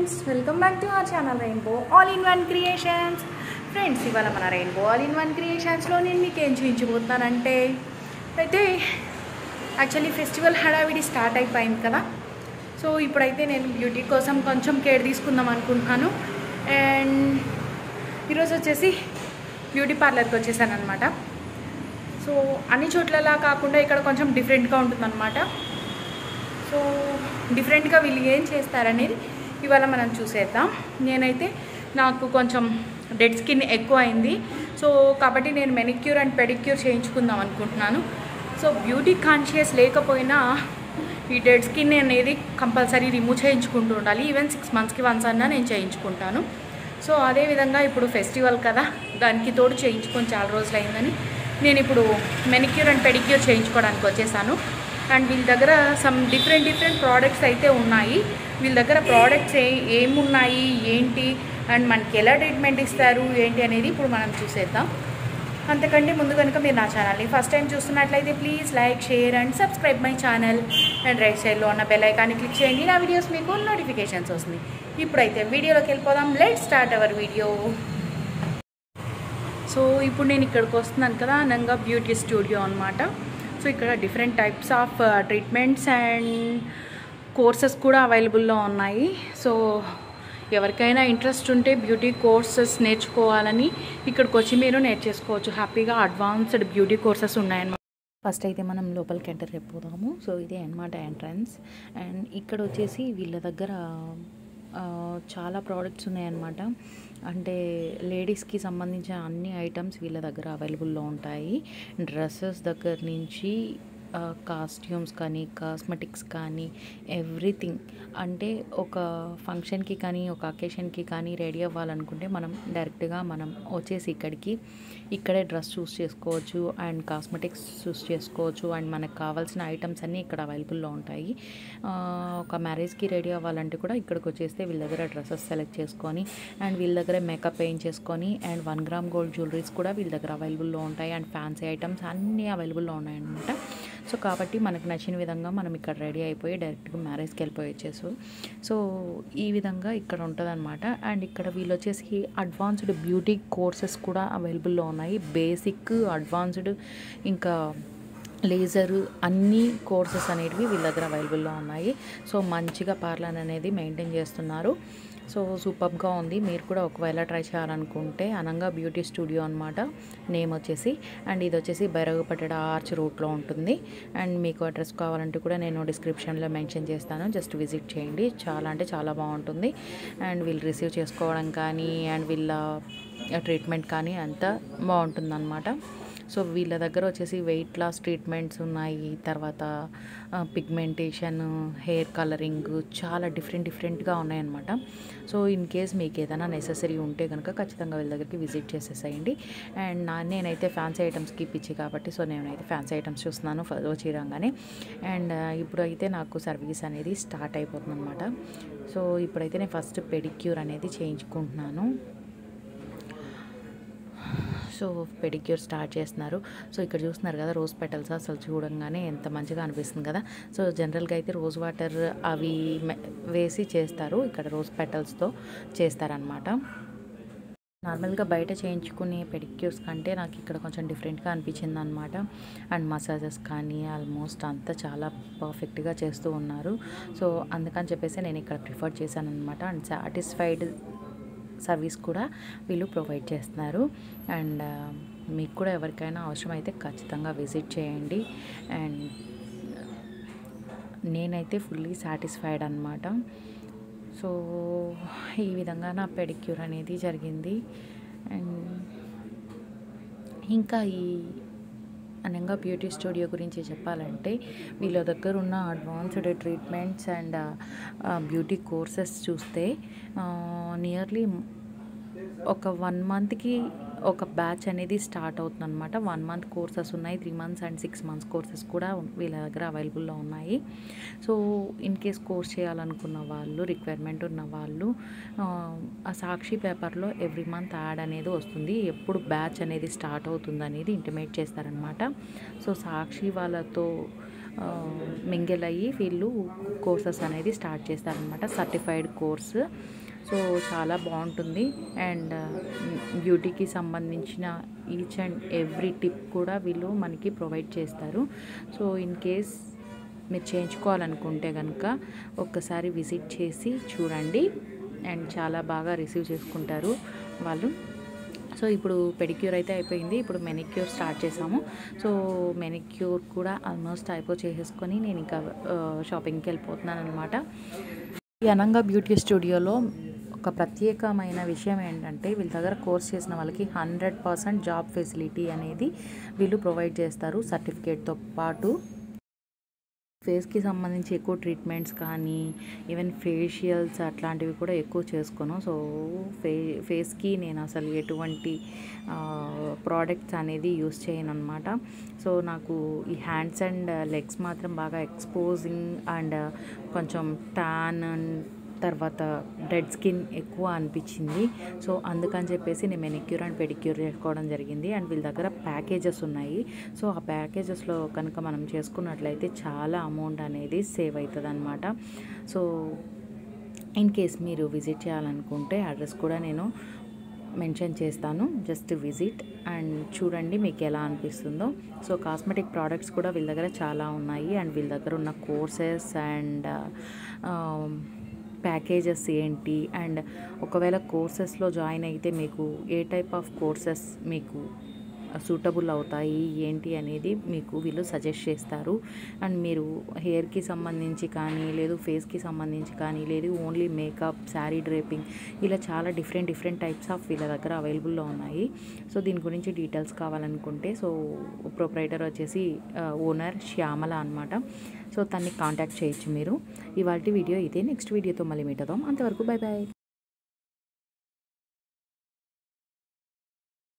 Friends, welcome back to our channel rainbow all in one creations. Friends, ఇవాళ మన rainbow all in one క్రియేషన్స్లో నేను మీకు ఏం చూపించబోతున్నానంటే అయితే యాక్చువల్లీ ఫెస్టివల్ హడావిడి స్టార్ట్ అయిపోయింది కదా. సో ఇప్పుడైతే నేను బ్యూటీ కోసం కొంచెం కేర్ తీసుకుందాం అనుకుంటున్నాను. అండ్ ఈరోజు వచ్చేసి బ్యూటీ పార్లర్కి వచ్చేసాను అనమాట. సో అన్ని చోట్లలా కాకుండా ఇక్కడ కొంచెం డిఫరెంట్గా ఉంటుందన్నమాట. సో డిఫరెంట్గా వీళ్ళు ఏం చేస్తారనేది ఇవాళ మనం చూసేద్దాం. నేనైతే నాకు కొంచెం డెడ్ స్కిన్ ఎక్కువ అయింది. సో కాబట్టి నేను మెనిక్యూర్ అండ్ పెడిక్యూర్ చేయించుకుందాం అనుకుంటున్నాను. సో బ్యూటీ కాన్షియస్ లేకపోయినా ఈ డెడ్ స్కిన్ అనేది కంపల్సరీ రిమూవ్ చేయించుకుంటూ ఉండాలి. ఈవెన్ 6 monthsకి వన్స్ అన్నా నేను చేయించుకుంటాను. సో అదేవిధంగా ఇప్పుడు ఫెస్టివల్ కదా, దానికి తోడు చేయించుకొని చాలా రోజులు అయిందని నేను ఇప్పుడు మెనిక్యూర్ అండ్ పెడిక్యూర్ చేయించుకోవడానికి వచ్చేసాను. అండ్ వీళ్ళ దగ్గర సమ్ డిఫరెంట్ ప్రోడక్ట్స్ అయితే ఉన్నాయి. వీళ్ళ దగ్గర ప్రోడక్ట్స్ ఏమున్నాయి ఏంటి అండ్ మనకి ఎలా ట్రీట్మెంట్ ఇస్తారు ఏంటి అనేది ఇప్పుడు మనం చూసేద్దాం. అంతకంటే ముందు కనుక మీరు నా ఛానల్ని ఫస్ట్ టైం చూస్తున్నట్లయితే please like, share and subscribe my channel. And right సైడ్లో ఉన్న బెల్ ఐకాన్ని క్లిక్ చేయండి. నా వీడియోస్ మీకు నోటిఫికేషన్స్ వస్తుంది. ఇప్పుడైతే వీడియోలోకి వెళ్ళిపోదాం. Let's start our video. So ఇప్పుడు నేను ఇక్కడికి వస్తున్నాను కదా, అనంగా బ్యూటీ స్టూడియో అనమాట. సో ఇక్కడ different types of treatments and courses కూడా అవైలబుల్లో ఉన్నాయి. సో ఎవరికైనా ఇంట్రెస్ట్ ఉంటే బ్యూటీ కోర్సెస్ నేర్చుకోవాలని ఇక్కడికి వచ్చి మీరు నేర్చేసుకోవచ్చు. హ్యాపీగా అడ్వాన్స్డ్ బ్యూటీ కోర్సెస్ ఉన్నాయన్నమాట. ఫస్ట్ అయితే మనం లోపలికి ఎంటర్ అయిపోదాము. సో ఇదే అనమాట ఎంట్రన్స్. అండ్ ఇక్కడ వచ్చేసి వీళ్ళ దగ్గర చాలా ప్రోడక్ట్స్ ఉన్నాయన్నమాట. అంటే లేడీస్కి సంబంధించిన అన్ని ఐటమ్స్ వీళ్ళ దగ్గర అవైలబుల్లో ఉంటాయి. డ్రెస్సెస్ దగ్గర నుంచి కాస్ట్యూమ్స్ కానీ, కాస్మెటిక్స్ కానీ, ఎవ్రీథింగ్. అంటే ఒక ఫంక్షన్కి కానీ, ఒక అకేషన్కి కానీ రెడీ అవ్వాలనుకుంటే మనం డైరెక్ట్గా మనం వచ్చేసి ఇక్కడే డ్రెస్ చూస్ చేసుకోవచ్చు అండ్ కాస్మెటిక్స్ చూస్ చేసుకోవచ్చు. అండ్ మనకు కావాల్సిన ఐటమ్స్ అన్నీ ఇక్కడ అవైలబుల్లో ఉంటాయి. ఒక మ్యారేజ్కి రెడీ అవ్వాలంటే కూడా ఇక్కడికి వచ్చేస్తే వీళ్ళ దగ్గర డ్రెస్సెస్ సెలెక్ట్ చేసుకొని అండ్ వీళ్ళ దగ్గర మేకప్ వేయించేసుకొని అండ్ 1 gram గోల్డ్ జ్యువెలరీస్ కూడా వీళ్ళ దగ్గర అవైలబుల్లో ఉంటాయి. అండ్ ఫ్యాన్సీ ఐటమ్స్ అన్నీ అవైలబుల్లో ఉన్నాయన్నమాట. సో కాబట్టి మనకు నచ్చిన విధంగా మనం ఇక్కడ రెడీ అయిపోయి డైరెక్ట్గా మ్యారేజ్కి వెళ్ళిపోయొచ్చేసు. సో ఈ విధంగా ఇక్కడ ఉంటుంది అనమాట. అండ్ ఇక్కడ వీళ్ళు వచ్చేసి అడ్వాన్స్డ్ బ్యూటీ కోర్సెస్ కూడా అవైలబుల్లో ఉన్నాయి. బేసిక్, అడ్వాన్స్డ్, ఇంకా లేజరు, అన్ని కోర్సెస్ అనేటివి వీళ్ళ దగ్గర అవైలబుల్లో ఉన్నాయి. సో మంచిగా పార్లర్ అనేది మెయింటైన్ చేస్తున్నారు. సో సూపర్గా ఉంది. మీరు కూడా ఒకవేళ ట్రై చేయాలనుకుంటే అనంగా బ్యూటీ స్టూడియో అనమాట నేమ్ వచ్చేసి. అండ్ ఇది వచ్చేసి బైరగపట్టెడ ఆర్చ్ రూట్లో ఉంటుంది. అండ్ మీకు అడ్రస్ కావాలంటే కూడా నేను డిస్క్రిప్షన్లో మెన్షన్ చేస్తాను. జస్ట్ విజిట్ చేయండి. చాలా అంటే చాలా బాగుంటుంది. అండ్ వీళ్ళు రిసీవ్ చేసుకోవడం కానీ అండ్ వీళ్ళ ట్రీట్మెంట్ కానీ అంతా బాగుంటుందన్నమాట. సో వీళ్ళ దగ్గర వచ్చేసి వెయిట్ లాస్ ట్రీట్మెంట్స్ ఉన్నాయి. తర్వాత పిగ్మెంటేషన్, హెయిర్ కలరింగ్ చాలా డిఫరెంట్గా ఉన్నాయన్నమాట. సో ఇన్ కేస్ మీకు ఏదైనా నెసెసరీ ఉంటే కనుక ఖచ్చితంగా వీళ్ళ దగ్గరికి విజిట్ చేసేసేయండి. అండ్ నేనైతే ఫ్యాన్సీ ఐటమ్స్కి పిచ్చి కాబట్టి సో నేనైతే ఫ్యాన్సీ ఐటమ్స్ చూస్తున్నాను వచ్చి రాగానే. అండ్ ఇప్పుడైతే నాకు సర్వీస్ అనేది స్టార్ట్ అయిపోతుంది అనమాట. సో ఇప్పుడైతే నేను ఫస్ట్ పెడిక్యూర్ అనేది చేయించుకుంటున్నాను. సో పెడిక్యూర్ స్టార్ట్ చేస్తున్నారు. సో ఇక్కడ చూస్తున్నారు కదా రోజ్ పెటల్స్, అసలు చూడంగానే ఎంత మంచిగా అనిపిస్తుంది కదా. సో జనరల్గా అయితే రోజ్ వాటర్ అవి వేసి చేస్తారు, ఇక్కడ రోజ్ పెటల్స్తో చేస్తారనమాట. నార్మల్గా బయట చేయించుకునే పెడిక్యూర్స్ కంటే నాకు ఇక్కడ కొంచెం డిఫరెంట్గా అనిపించింది అనమాట. అండ్ మసాజెస్ కానీ ఆల్మోస్ట్ అంతా చాలా పర్ఫెక్ట్గా చేస్తూ ఉన్నారు. సో అందుకని చెప్పేసి నేను ఇక్కడ ప్రిఫర్ చేశాను అనమాట. అండ్ సాటిస్ఫైడ్ సర్వీస్ కూడా వీళ్ళు ప్రొవైడ్ చేస్తున్నారు. అండ్ మీకు కూడా ఎవరికైనా అవసరమైతే ఖచ్చితంగా విజిట్ చేయండి. అండ్ నేనైతే ఫుల్లీ సాటిస్ఫైడ్ అనమాట. సో ఈ విధంగా నా పెడిక్యూర్ అనేది జరిగింది. అండ్ ఇంకా ఈ అనంగా బ్యూటీ స్టూడియో గురించి చెప్పాలంటే వీళ్ళ దగ్గర ఉన్న advanced treatments and beauty courses చూస్తే నియర్లీ ఒక 1 monthకి ఒక బ్యాచ్ అనేది స్టార్ట్ అవుతుంది అనమాట. 1 month కోర్సెస్ ఉన్నాయి, 3 months అండ్ 6 months కోర్సెస్ కూడా వీళ్ళ దగ్గర అవైలబుల్లో ఉన్నాయి. సో ఇన్ కేస్ కోర్స్ చేయాలనుకున్న వాళ్ళు, రిక్వైర్మెంట్ ఉన్న వాళ్ళు ఆ సాక్షి పేపర్లో ఎవ్రీ మంత్ యాడ్ అనేది వస్తుంది. ఎప్పుడు బ్యాచ్ అనేది స్టార్ట్ అవుతుంది అనేది ఇంటిమేట్ చేస్తారనమాట. సో సాక్షి వాళ్ళతో మింగిల్ అయ్యి వీళ్ళు కోర్సెస్ అనేది స్టార్ట్ చేస్తారనమాట. Certified course. సో చాలా బాగుంటుంది. అండ్ బ్యూటీకి సంబంధించిన ఈచ్ అండ్ ఎవ్రీ టిప్ కూడా వీళ్ళు మనకి ప్రొవైడ్ చేస్తారు. సో ఇన్ కేస్ మీరు చేయించుకోవాలనుకుంటే కనుక ఒక్కసారి విజిట్ చేసి చూడండి. అండ్ చాలా బాగా రిసీవ్ చేసుకుంటారు వాళ్ళు. సో ఇప్పుడు పెడిక్యూర్ అయితే అయిపోయింది. ఇప్పుడు మెనిక్యూర్ స్టార్ట్ చేసాము. సో మెనిక్యూర్ కూడా ఆల్మోస్ట్ చేసేసుకొని నేను ఇంకా షాపింగ్కి వెళ్ళిపోతున్నాను అనమాట. ఈ అనంగా బ్యూటీ స్టూడియోలో ఒక ప్రత్యేకమైన విషయం ఏంటంటే వీళ్ళ దగ్గర కోర్స్ చేసిన వాళ్ళకి 100% జాబ్ ఫెసిలిటీ అనేది వీళ్ళు ప్రొవైడ్ చేస్తారు. సర్టిఫికేట్తో పాటు ఫేస్కి సంబంధించి ఎక్కువ ట్రీట్మెంట్స్ కానీ ఈవెన్ ఫేషియల్స్ అట్లాంటివి కూడా ఎక్కువ చేసుకోను. సో ఫేస్కి నేను అసలు ఎటువంటి ప్రోడక్ట్స్ అనేది యూస్ చేయను అనమాట. సో నాకు ఈ హ్యాండ్స్ అండ్ లెగ్స్ మాత్రం బాగా ఎక్స్పోజింగ్ అండ్ కొంచెం ట్యాన్ అండ్ తర్వాత డెడ్ స్కిన్ ఎక్కువ అనిపించింది. సో అందుకని చెప్పేసి నేను మెనిక్యూర్ అండ్ పెడిక్యూర్ చేసుకోవడం జరిగింది. అండ్ వీళ్ళ దగ్గర ప్యాకేజెస్ ఉన్నాయి. సో ఆ ప్యాకేజెస్లో కనుక మనం చేసుకున్నట్లయితే చాలా అమౌంట్ అనేది సేవ్ అవుతుంది అనమాట. సో ఇన్ కేస్ మీరు విజిట్ చేయాలనుకుంటే అడ్రస్ కూడా నేను మెన్షన్ చేస్తాను. జస్ట్ విజిట్ అండ్ చూడండి మీకు ఎలా అనిపిస్తుందో. సో కాస్మెటిక్ ప్రోడక్ట్స్ కూడా వీళ్ళ దగ్గర చాలా ఉన్నాయి. అండ్ వీళ్ళ దగ్గర ఉన్న కోర్సెస్ అండ్ ప్యాకేజెస్ ఏంటి, అండ్ ఒకవేళ కోర్సెస్లో జాయిన్ అయితే మీకు ఏ టైప్ ఆఫ్ కోర్సెస్ మీకు సూటబుల్ అవుతాయి ఏంటి అనేది మీకు వీళ్ళు సజెస్ట్ చేస్తారు. అండ్ మీరు హెయిర్కి సంబంధించి కానీ లేదు ఫేస్కి సంబంధించి కానీ లేదు ఓన్లీ మేకప్, శారీ డ్రేపింగ్ ఇలా చాలా డిఫరెంట్ టైప్స్ ఆఫ్ వీళ్ళ దగ్గర అవైలబుల్లో ఉన్నాయి. సో దీని గురించి డీటెయిల్స్ కావాలనుకుంటే సో ప్రొప్రైటర్ వచ్చేసి ఓనర్ శ్యామల అనమాట. సో తన్ని కాంటాక్ట్ చేయొచ్చు మీరు. ఇవాళ వీడియో ఇదే. నెక్స్ట్ వీడియోతో మళ్ళీ మీట్ అవుదాం. అంతవరకు బై బాయ్.